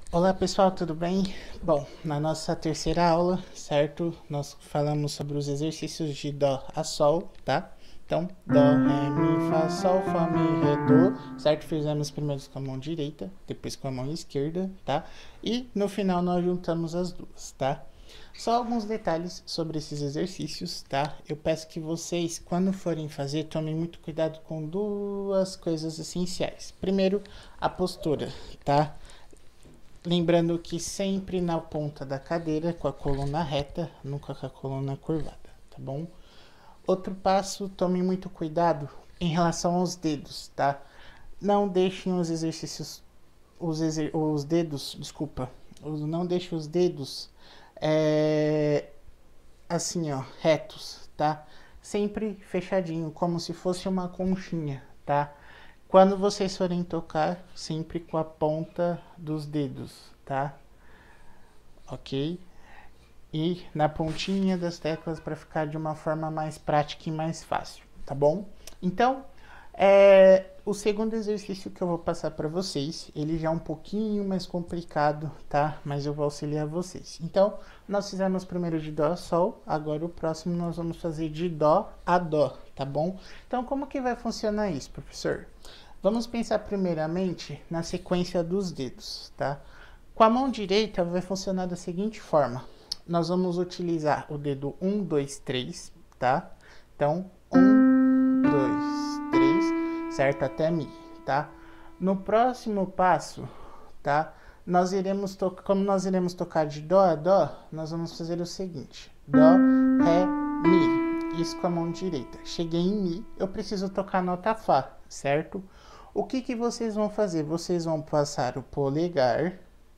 Olá pessoal, tudo bem? Bom, na nossa terceira aula, certo? Nós falamos sobre os exercícios de Dó a Sol, tá? Então, Dó, Ré, Mi, Fá, Sol, Fá, Mi, Ré, Dó, certo? Fizemos primeiro com a mão direita, depois com a mão esquerda, tá? E no final nós juntamos as duas, tá? Só alguns detalhes sobre esses exercícios, tá? Eu peço que vocês, quando forem fazer, tomem muito cuidado com duas coisas essenciais. Primeiro, a postura, tá? Lembrando que sempre na ponta da cadeira, com a coluna reta, nunca com a coluna curvada, tá bom? Outro passo, tome muito cuidado em relação aos dedos, tá? Não deixem os exercícios, os dedos, desculpa, não deixem os dedos assim, ó, retos, tá? Sempre fechadinho, como se fosse uma conchinha, tá? Quando vocês forem tocar, sempre com a ponta dos dedos, tá? Ok? E na pontinha das teclas para ficar de uma forma mais prática e mais fácil, tá bom? Então, o segundo exercício que eu vou passar para vocês, ele já é um pouquinho mais complicado, tá? Mas eu vou auxiliar vocês. Então, nós fizemos primeiro de Dó a Sol, agora o próximo nós vamos fazer de Dó a Dó, tá bom? Então, como que vai funcionar isso, professor? Vamos pensar primeiramente na sequência dos dedos, tá? Com a mão direita vai funcionar da seguinte forma. Nós vamos utilizar o dedo 1, 2, 3, tá? Então, 1, 2, 3, certo? Até Mi, tá? No próximo passo, tá? Como nós iremos tocar de Dó a Dó, nós vamos fazer o seguinte. Dó, Ré, Mi. Isso com a mão direita. Cheguei em Mi, eu preciso tocar a nota Fá, certo? O que vocês vão fazer? Vocês vão passar o polegar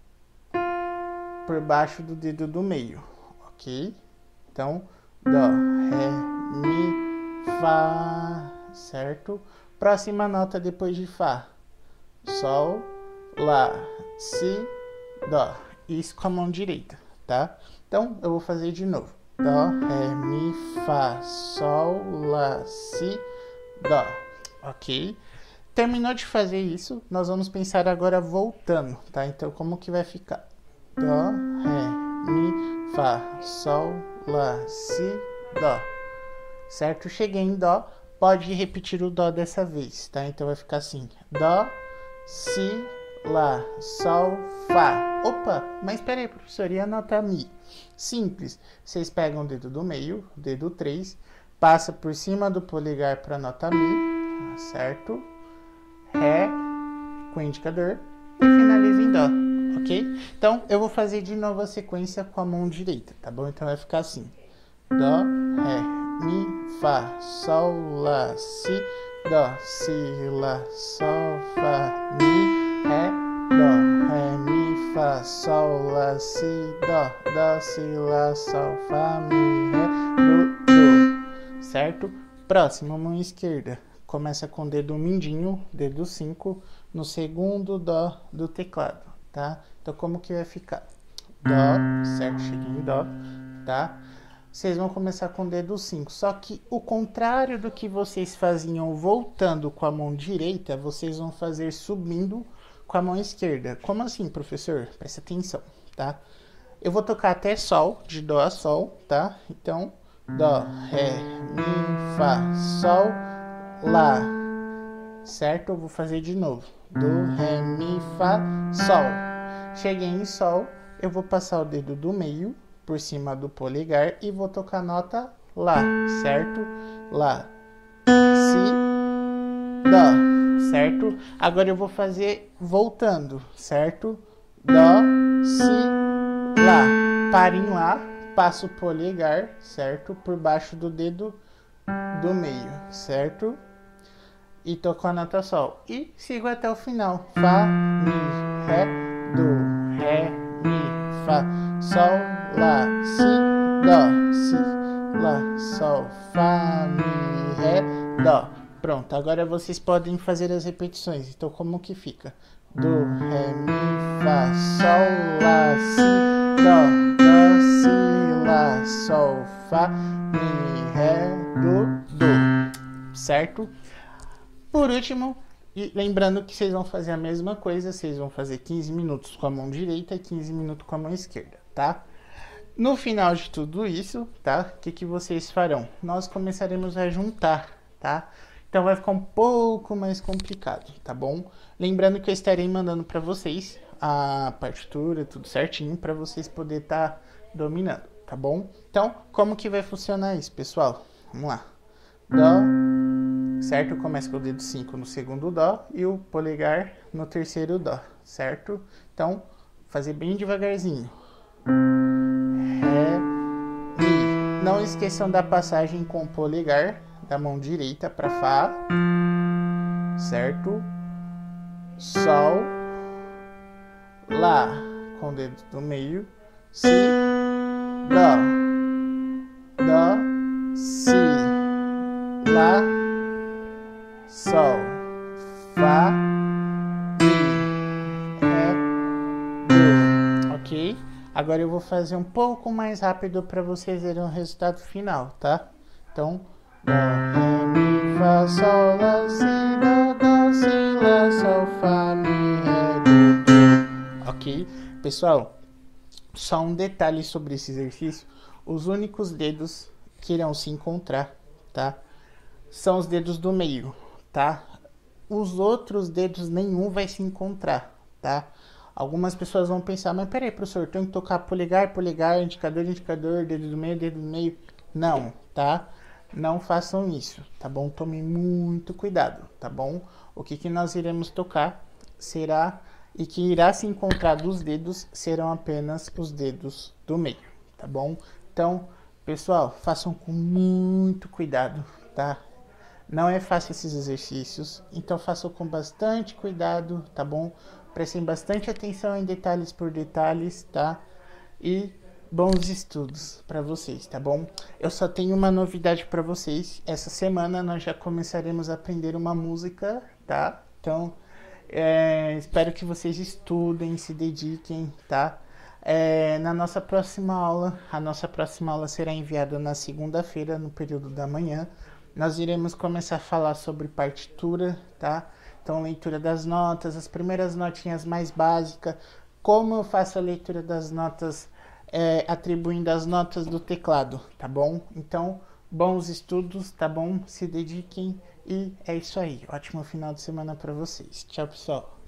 por baixo do dedo do meio, ok? Então, Dó, Ré, Mi, Fá, certo? Próxima nota depois de Fá. Sol, Lá, Si, Dó. Isso com a mão direita, tá? Então, eu vou fazer de novo. Dó, Ré, Mi, Fá, Sol, Lá, Si, Dó. Ok? Terminou de fazer isso, nós vamos pensar agora voltando, tá? Então, como que vai ficar? Dó, Ré, Mi, Fá, Sol, Lá, Si, Dó. Certo? Cheguei em Dó, pode repetir o Dó dessa vez, tá? Então, vai ficar assim. Dó, Si, Lá, Sol, Fá. Opa, mas espera aí, professor, e a nota Mi? Simples. Vocês pegam o dedo do meio, o dedo 3, passa por cima do polegar para a nota Mi, certo? Ré com o indicador e finaliza em Dó, ok? Então, eu vou fazer de novo a sequência com a mão direita, tá bom? Então, vai ficar assim. Dó, Ré, Mi, Fá, Sol, Lá, Si, Dó, Si, Lá, Sol, Fá, Mi, Ré, Dó, Ré, Mi, Fá, Sol, Lá, Si, Dó, Dó, Si, Lá, Sol, Fá, Mi, Ré, Dó. Certo? Próximo, mão esquerda. Começa com o dedo mindinho, dedo 5, no segundo Dó do teclado, tá? Então, como que vai ficar? Dó, certo? Cheguei em Dó, tá? Vocês vão começar com o dedo 5, só que o contrário do que vocês faziam voltando com a mão direita, vocês vão fazer subindo com a mão esquerda. Como assim, professor? Presta atenção, tá? Eu vou tocar até Sol, de Dó a Sol, tá? Então, Dó, Ré, Mi, Fá, Sol, Lá, certo? Eu vou fazer de novo. Do, Ré, Mi, Fá, Sol. Cheguei em Sol, eu vou passar o dedo do meio por cima do polegar e vou tocar a nota Lá, certo? Lá, Si, Dó, certo? Agora eu vou fazer voltando, certo? Dó, Si, Lá. Para em Lá, passo o polegar, certo? Por baixo do dedo do meio, certo? E toco a nota Sol. E sigo até o final. Fá, Mi, Ré, Do, Ré, Mi, Fá, Sol, Lá, Si, Dó, Si, Lá, Sol, Fá, Mi, Ré, Dó. Pronto, agora vocês podem fazer as repetições. Então, como que fica? Do, Ré, Mi, Fá, Sol, Lá, Si, Dó, Dó, Si, Lá, Sol, Fá, Mi, Ré, Do, Do. Certo? Por último, E lembrando que vocês vão fazer a mesma coisa, vocês vão fazer 15 minutos com a mão direita e 15 minutos com a mão esquerda, tá? No final de tudo isso, tá? O que vocês farão? Nós começaremos a juntar, tá? Então vai ficar um pouco mais complicado, tá bom? Lembrando que eu estarei mandando para vocês a partitura, tudo certinho, para vocês poderem estar dominando, tá bom? Então, como que vai funcionar isso, pessoal? Vamos lá. Dó, certo? Começa com o dedo 5 no segundo Dó e o polegar no terceiro Dó, certo? Então, fazer bem devagarzinho. Ré, Mi. Não esqueçam da passagem com o polegar da mão direita para Fá, certo? Sol, Lá com o dedo do meio, Si, Dó, Dó, Si, Lá, Sol, Fá, Mi, Ré, Do, ok? Agora eu vou fazer um pouco mais rápido para vocês verem o resultado final, tá? Então, Dó, Ré, Mi, Fá, Sol, Lá, Si, Dó, Dó, Si, Lá, Sol, Fá, Mi, Ré, Do, Do. Ok? Pessoal, só um detalhe sobre esse exercício. Os únicos dedos que irão se encontrar, tá? São os dedos do meio, tá? Os outros dedos nenhum vai se encontrar, tá? Algumas pessoas vão pensar, mas peraí, professor, tenho que tocar polegar, polegar, indicador, indicador, dedo do meio, dedo do meio. Não, tá? Não façam isso, tá bom? Tomem muito cuidado, tá bom? O que nós iremos tocar será, e que irá se encontrar dos dedos, serão apenas os dedos do meio, tá bom? Então, pessoal, façam com muito cuidado, tá? Não é fácil esses exercícios, então façam com bastante cuidado, tá bom? Prestem bastante atenção em detalhes por detalhes, tá? E bons estudos para vocês, tá bom? Eu só tenho uma novidade para vocês. Essa semana nós já começaremos a aprender uma música, tá? Então, espero que vocês estudem, se dediquem, tá? Na nossa próxima aula, a nossa próxima aula será enviada na segunda-feira, no período da manhã. Nós iremos começar a falar sobre partitura, tá? Então, leitura das notas, as primeiras notinhas mais básicas, como eu faço a leitura das notas, atribuindo as notas do teclado, tá bom? Então, bons estudos, tá bom? Se dediquem e é isso aí. Ótimo final de semana para vocês. Tchau, pessoal.